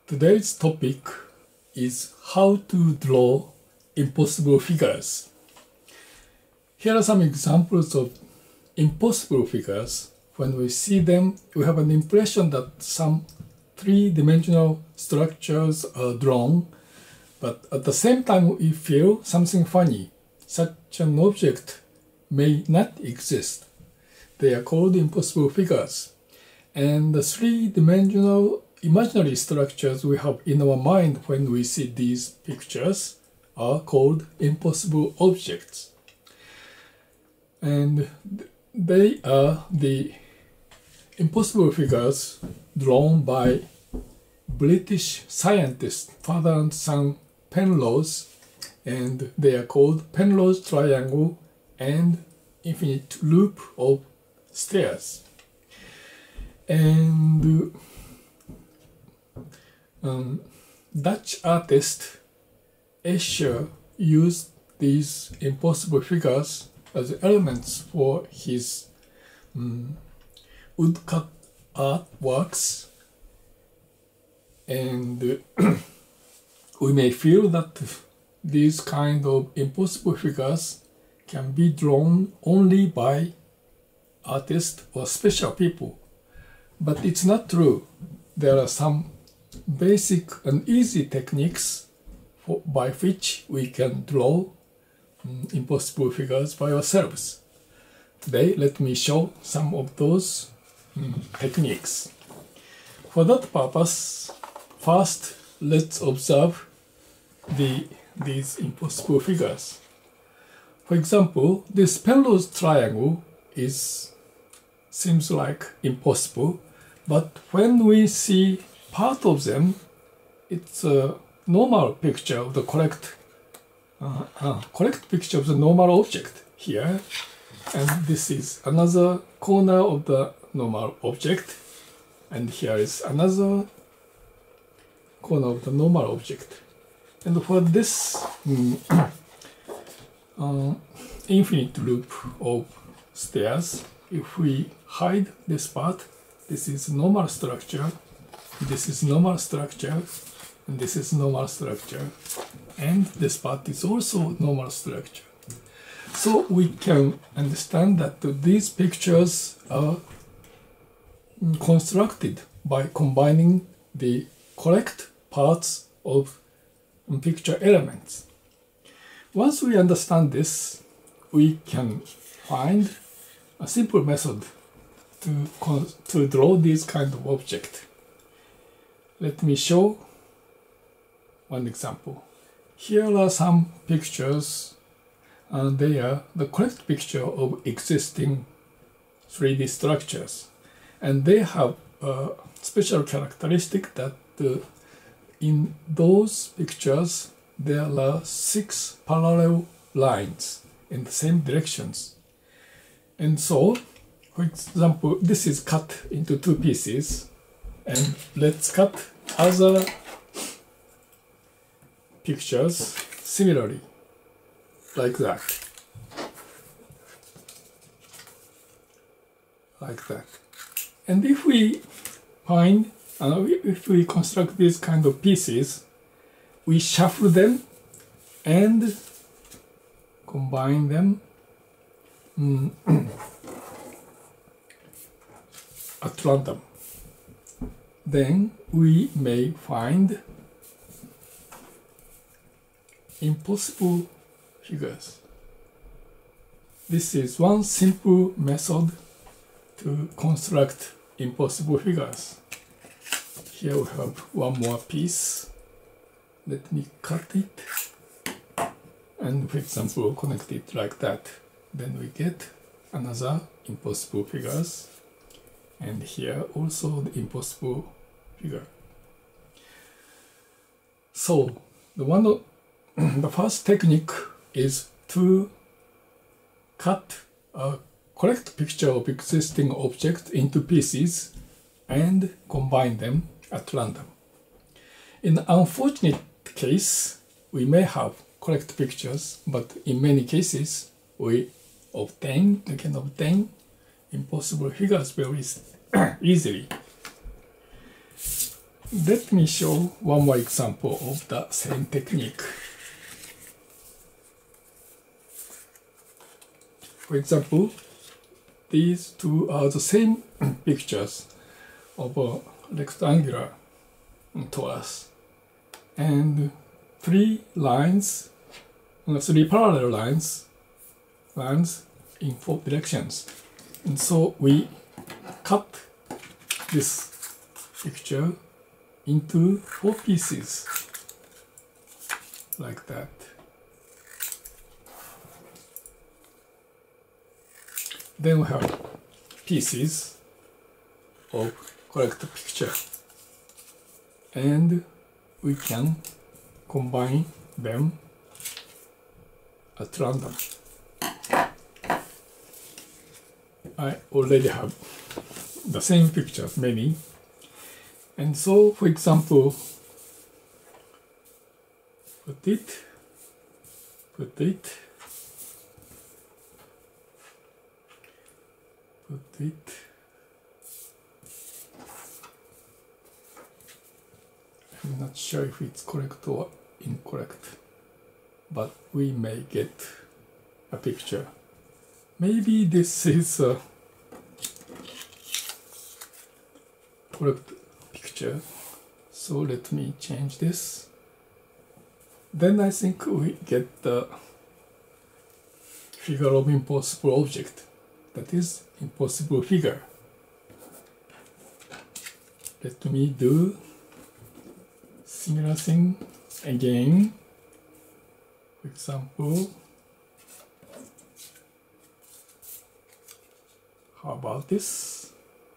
Today's topic is how to draw impossible figures. Here are some examples of impossible figures. When we see them, we have an impression that some three-dimensional structures are drawn, but at the same time we feel something funny. Such an object may not exist. They are called impossible figures. And the three-dimensional imaginary structures we have in our mind when we see these pictures are called impossible objects. And they are the impossible figures drawn by British scientists, father and son Penrose, and they are called Penrose triangle and infinite loop of stairs. And Dutch artist Escher used these impossible figures as elements for his woodcut artworks, and we may feel that these kind of impossible figures can be drawn only by artists or special people. But it's not true. There are some basic and easy techniques by which we can draw impossible figures by ourselves. Today, let me show some of those techniques. For that purpose, first let's observe these impossible figures. For example, this Penrose triangle seems like impossible, but when we see part of them, it's a normal picture of the correct picture of the normal object here, and this is another corner of the normal object, and here is another corner of the normal object. And for this infinite loop of stairs, if we hide this part, this is normal structure, this is normal structure, and this is normal structure, and this part is also normal structure. So we can understand that these pictures are constructed by combining the correct parts of picture elements. Once we understand this, we can find a simple method to draw this kind of object. Let me show one example. Here are some pictures, and they are the correct picture of existing 3D structures. And they have a special characteristic that in those pictures there are 6 parallel lines in the same directions. And so, for example, this is cut into 2 pieces, and let's cut other pictures similarly, like that. Like that. And if we find, if we construct these kind of pieces, we shuffle them and combine them at random. Then we may find impossible figures. This is one simple method to construct impossible figures. Here we have one more piece. Let me cut it and, for example, connect it like that. Then we get another impossible figures, and here also the impossible figure. So the first technique is to cut a correct picture of existing objects into pieces and combine them at random. In an unfortunate case, we may have correct pictures, but in many cases we can obtain impossible figures very easily. Let me show one more example of the same technique. For example, these two are the same pictures of a rectangular torus, and three parallel lines in 4 directions. And so we cut this picture into 4 pieces, like that. Then we have pieces of correct picture, and we can combine them at random. I already have the same pictures, many. And so, for example, put it. I'm not sure if it's correct or incorrect, but we may get a picture. Maybe this is a correct picture, so let me change this. Then I think we get the figure of impossible object, that is impossible figure. Let me do similar thing again. For example, how about this?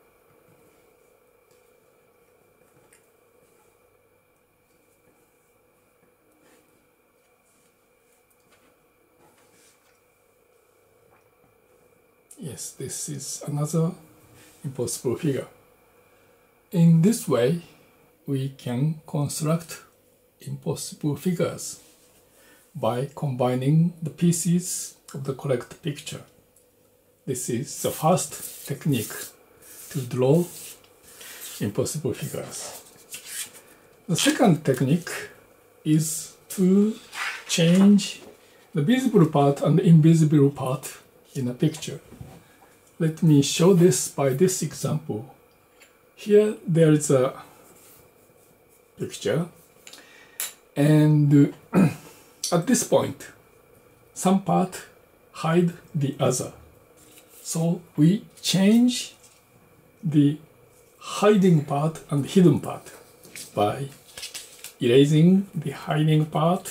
Yes, this is another impossible figure. In this way, we can construct impossible figures by combining the pieces of the correct picture. This is the first technique to draw impossible figures. The second technique is to change the visible part and the invisible part in a picture. Let me show this by this example. Here there is a picture, and at this point some part hide the other. So we change the hiding part and hidden part by erasing the hiding part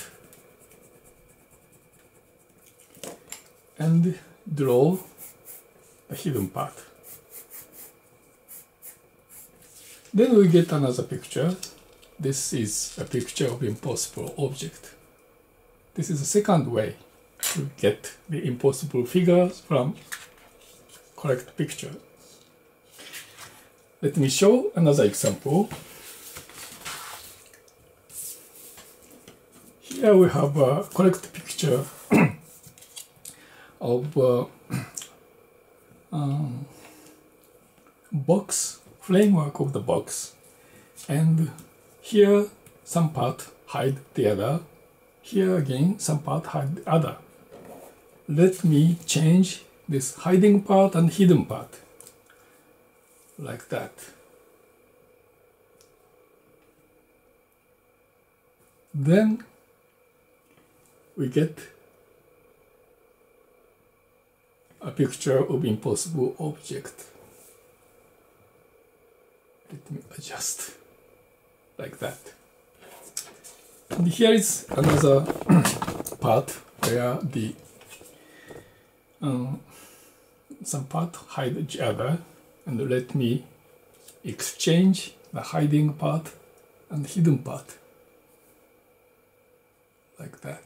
and draw the hidden part. Then we get another picture. This is a picture of impossible object. This is the second way to get the impossible figures from correct picture. Let me show another example. Here we have a correct picture of box, framework of the box, and here some part hide the other, here again some part hide the other. Let me change this hiding part and hidden part, like that. Then we get a picture of impossible object. Let me adjust like that. And here is another part where the some part hide each other, and let me exchange the hiding part and hidden part, like that.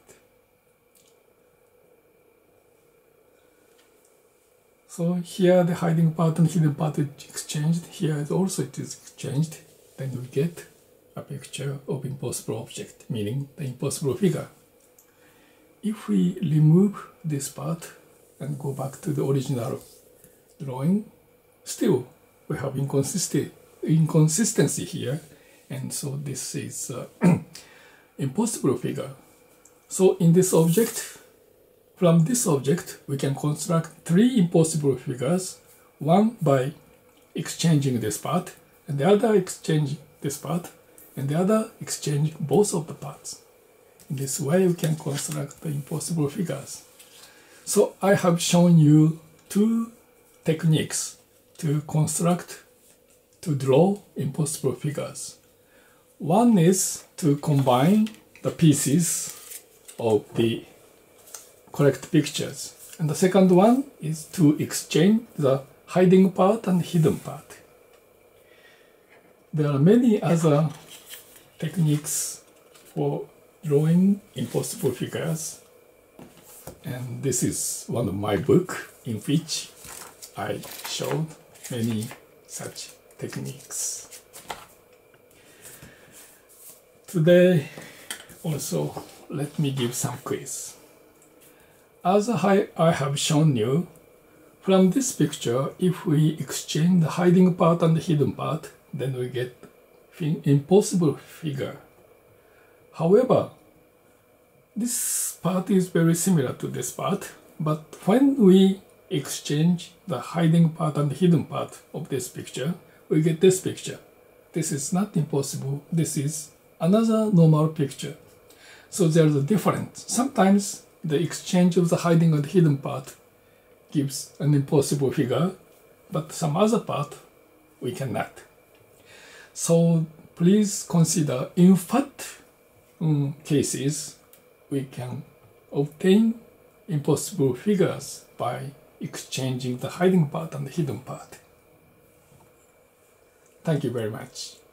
So here the hiding part and hidden part is exchanged, here also it is exchanged, then we get a picture of impossible object, meaning the impossible figure. If we remove this part and go back to the original drawing, still we have inconsistency here, and and so this is impossible figure. So in this object, from this object, we can construct three impossible figures, one by exchanging this part, and the other exchanging this part, and the other exchanging both of the parts. In this way, we can construct the impossible figures. So I have shown you two techniques to construct, to draw impossible figures. One is to combine the pieces of the correct pictures. And the second one is to exchange the hiding part and hidden part. There are many other techniques for drawing impossible figures. And this is one of my book in which I showed many such techniques. Today also let me give some quiz. As I have shown you, from this picture, if we exchange the hiding part and the hidden part, then we get impossible figure. However, this part is very similar to this part, but when we exchange the hiding part and the hidden part of this picture, we get this picture. This is not impossible. This is another normal picture. So there's a difference. Sometimes the exchange of the hiding and hidden part gives an impossible figure, but some other part we cannot. So please consider in what cases we can obtain impossible figures by exchanging the hiding part and the hidden part. Thank you very much.